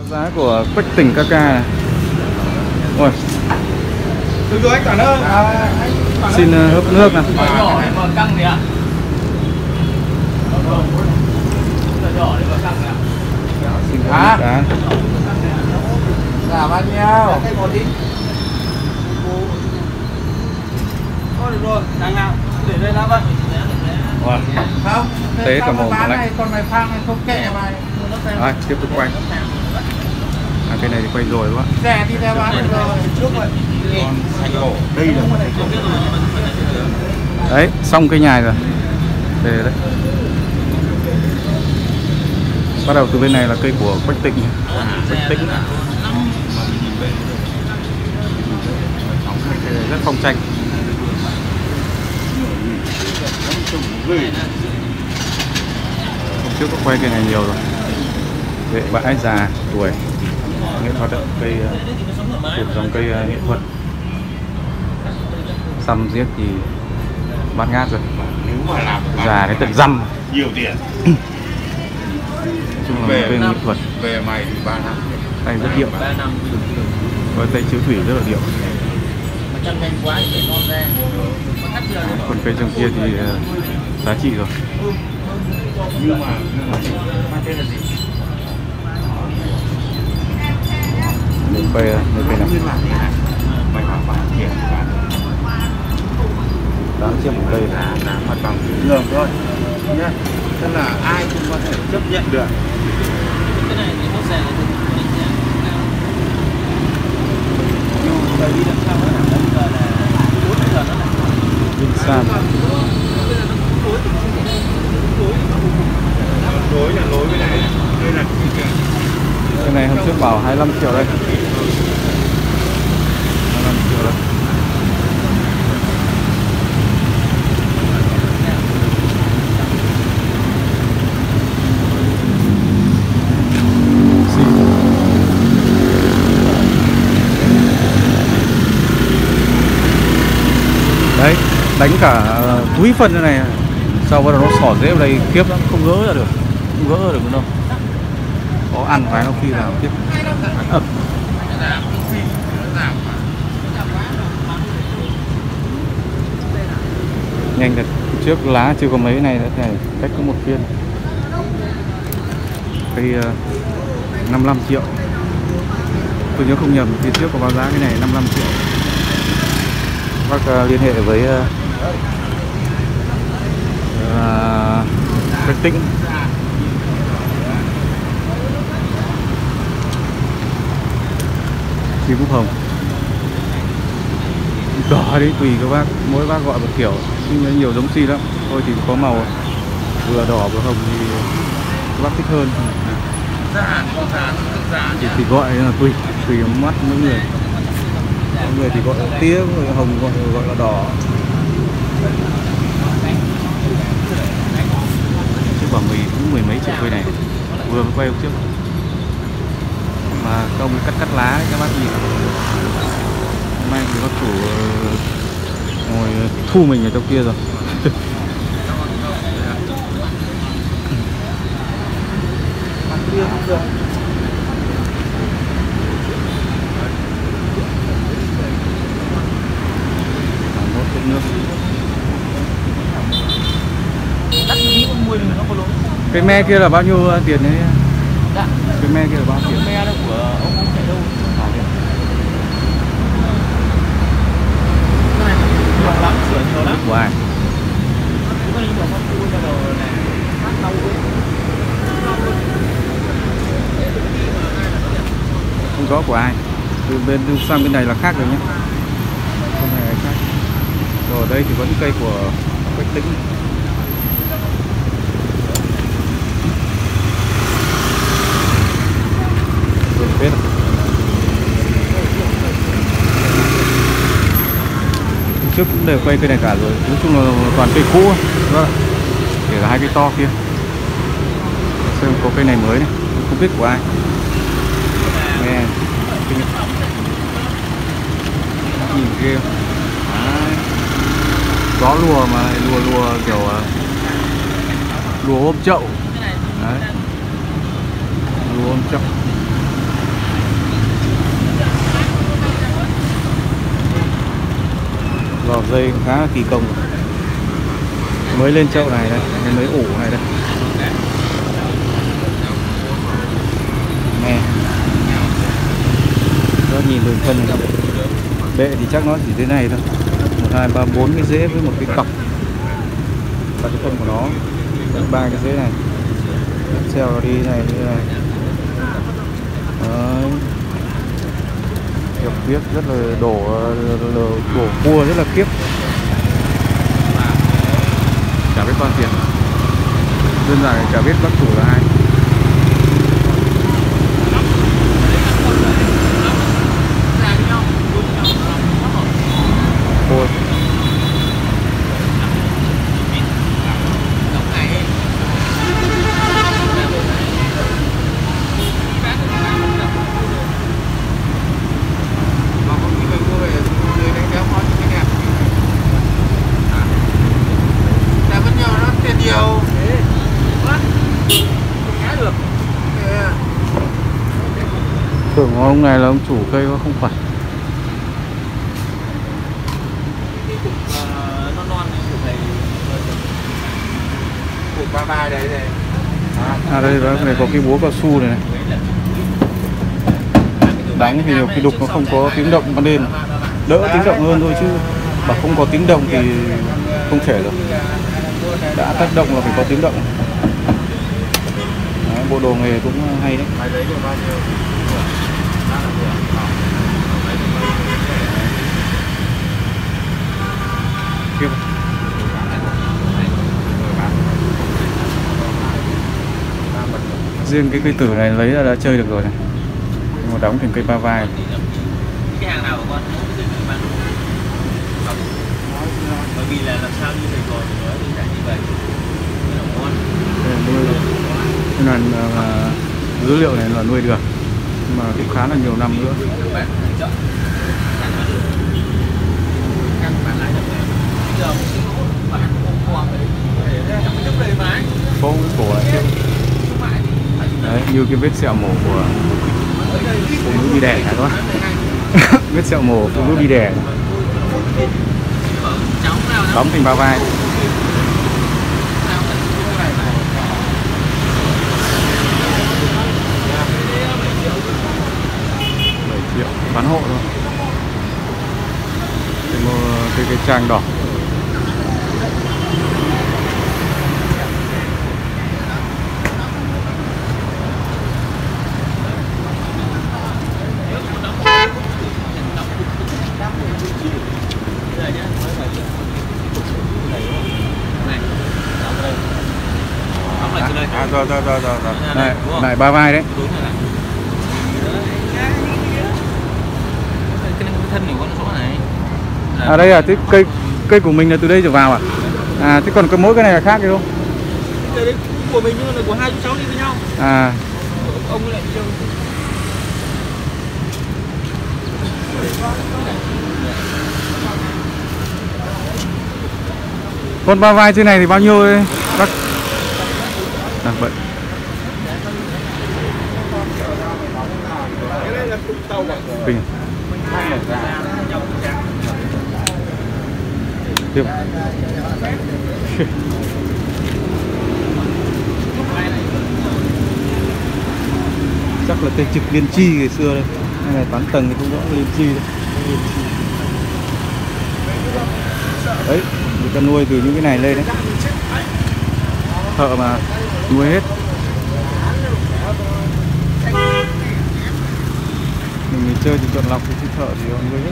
Giá của Quách Tỉnh ca ca này. Ôi. Được rồi anh cảm ơn. Xin hớp nước nào. Nhỏ để mà căng gì ạ? Nhỏ để mà căng gì ạ? Xin hớp nước đá. Là bao nhiêu? Cái một ít. Thôi được rồi, đang nào? Để đây đã vậy. Wow. Không. Tế cả mồm lạnh. Này, con này phang này không kệ mày. Rồi, tiếp tục quay. Cái này thì quay rồi đúng không ạ? Rẻ thì theo bán được rồi. Trước rồi. Đây là một cái đấy, xong cây nhài rồi. Về đấy. Bắt đầu từ bên này là cây của Quách Tịnh. Quách Tĩnh. Rất phong tranh. Hôm trước có quay cây này nhiều rồi. Vệ bãi già tuổi nghệ thuật đấy, cây thuộc dòng cây nghệ thuật. Xăm giết thì bát ngát rồi. Nếu mà làm già đến tận răm nhiều tiền. Chung là một cây nghệ thuật. Về mày thì 3 năm. Tay rất điệu. Có tay chiếu thủy rất là điệu. Còn cây trong kia thì giá trị rồi. Nhưng mà tên là gì? Được cây này. Mày bảo bán tiền bán 8 triệu một cây là mặt bằng thường thôi nhá. Tức là ai cũng có thể chấp nhận được. Cái này thì nó rẻ thì nhưng đi đằng sau nó nằm giờ là 4 giờ nó nằm Vinh San. Lối là lối với này. Đây là Cái này hôm trước bảo 25 triệu đây. 25 triệu đây. Đấy, đánh cả túi phân thế này. Sau bắt đầu nó xỏ rễ vào đây kiếp lắm, không gỡ ra được. Không gỡ ra được đâu. Có ăn phải không khi nào tiếp ập. Nhanh thật, trước lá chưa có mấy này nữa này, cách có một phiên. Cây 55 triệu. Tôi nhớ không nhầm, phía trước có báo giá cái này 55 triệu. Bác liên hệ với Quách Tĩnh. Chim cúc hồng đỏ đấy, tùy các bác, mỗi bác gọi một kiểu, nhưng nhiều giống si lắm. Thôi thì có màu vừa đỏ vừa hồng thì các bác thích hơn. Thì gọi là tùy mắt mỗi người. Mọi người thì gọi là tía, người hồng gọi là đỏ. Chứ bảo cũng mười mấy triệu cây này, vừa mới quay hôm trước. Mà công cắt lá đấy, các bác nhìn. Hôm nay thì bác chủ ngồi thu mình ở trong kia rồi. Nước. Cái me kia là bao nhiêu tiền đấy? Dạ. Cái me kia là bao nhiêu tiền? Me đó của ông chạy đâu? Nhiều lắm, sửa nhiều lắm. Của ai? Không có của ai. Từ bên sang bên này là khác rồi nhé. Bên này là khác. Rồi đây thì vẫn cây của Quách Tĩnh. Biết rồi. Trước cũng đều quay cây này cả rồi. Nói chung là toàn cây cũ. Đó. Kể cả hai cây to kia. Xem có cây này mới này, không biết của ai. Nghe nhìn ghê. Gió lùa mà lại lùa kiểu lùa ôm chậu. Đấy. Lùa ôm chậu. Gò dây khá là kỳ công. Mới lên chậu này đây, mới ủ này đây. Nghe. Đó, nhìn đường phân này. Bệ thì chắc nó chỉ thế này thôi. 1, 2, 3, 4 cái rễ với một cái cọc. Và cái phân của nó 3 cái rễ này. Xeo nó đi này như này. Đấy. Hiệp viết rất là đổ cua rất là kiếp. Chả biết con tiền. Đơn giản là chả biết bác chủ là ai. Ôi. Tưởng ông này là ông chủ cây không phải. Ba vai đấy này. À đây này có cái búa cao su này, này. Đánh thì nhiều khi đục nó không có tiếng động ban đêm, đỡ tiếng động hơn thôi chứ bảo không có tiếng động thì không thể được. Đã tác động là phải có tiếng động. Đấy, bộ đồ nghề cũng hay đấy. Riêng cái cây tử này lấy ra đã chơi được rồi này. Nhưng mà đóng thành cây ba vai. Cái hàng nào của con bởi vì là làm sao như thầy còn nói đơn giản như vậy. Nên là dữ liệu này là nuôi được, nhưng mà cũng khá là nhiều năm nữa. Có cái cổ này. Đấy, như cái vết sẹo mổ của phụ nữ đi đẻ các bạn. Vết sẹo mổ phụ nữ đi đẻ. Đóng thành ba vai. 7 triệu bán hộ thôi. Để mua cái trang đỏ. Rồi. Này ba vai đấy. Thân này con số này. À đây à, cây của mình là từ đây trở vào à? À thế còn cái mỗi cái này là khác cái không? Cây đấy của mình nhưng là của hai chú cháu đi với nhau. À. Ông lại đi đâu? Con ba vai trên này thì bao nhiêu đấy bác? Vậy. Bình. Tiếp. Chắc là cây trực liên chi ngày xưa đây. Cái này bán tầng thì không rõ liên chi đây. Đấy, người ta nuôi từ những cái này lên đấy. Thợ mà nuôi hết. Mình chơi thì chọn lọc thì thợ thì họ nuôi hết.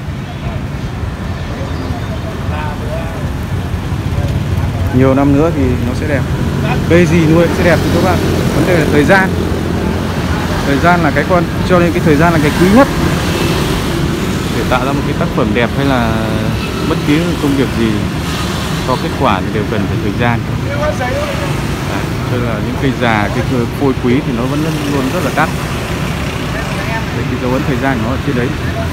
Nhiều năm nữa thì nó sẽ đẹp. Cây gì nuôi sẽ đẹp thì các bạn. Vấn đề là thời gian. Thời gian là cái con, cho nên cái thời gian là cái quý nhất. Để tạo ra một cái tác phẩm đẹp hay là bất kỳ công việc gì có kết quả thì đều cần phải thời gian. Tức là những cây già, cái phôi quý thì nó vẫn luôn rất là đắt. Đấy, cái dấu ấn thời gian của nó ở trên đấy.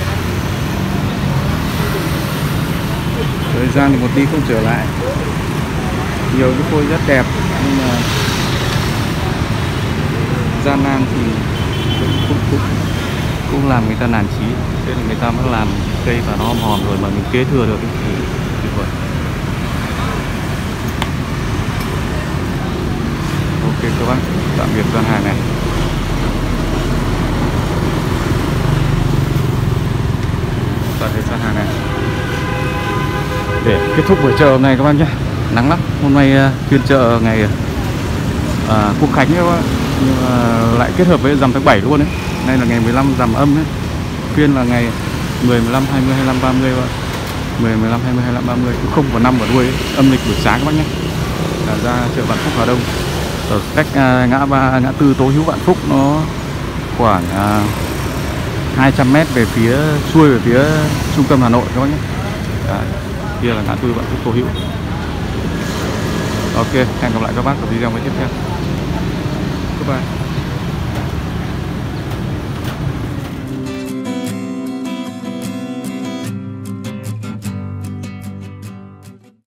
Thời gian thì một đi không trở lại. Nhiều cái phôi rất đẹp nhưng mà gian nan thì cũng cũng làm người ta nản chí, thế là người ta mới làm cây và nó hòm rồi mà mình kế thừa được thì tuyệt vời. Ok các bác, tạm biệt gian hàng này. Tạm biệt gian hàng này. Để kết thúc buổi chợ hôm nay các bác nhé. Nắng lắm, hôm nay phiên chợ ngày Quốc Khánh các bác, nhưng mà lại kết hợp với rằm tháng 7 luôn đấy. Nay là ngày 15 rằm âm đấy. Phiên là ngày 10, 15, 20, 25, 30 các bác. 10, 15, 20, 25, 30 cũng không có năm ở đuôi ấy. Âm lịch buổi sáng các bác nhé. Ra chợ Vạn Phúc Hà Đông, ở cách ngã tư Tố Hữu Vạn Phúc nó khoảng 200m về phía xuôi, về phía trung tâm Hà Nội các bác nhé. Đấy, kia là ngã tư Vạn Phúc Tố Hữu. Ok, hẹn gặp lại các bác ở video tiếp theo. Goodbye.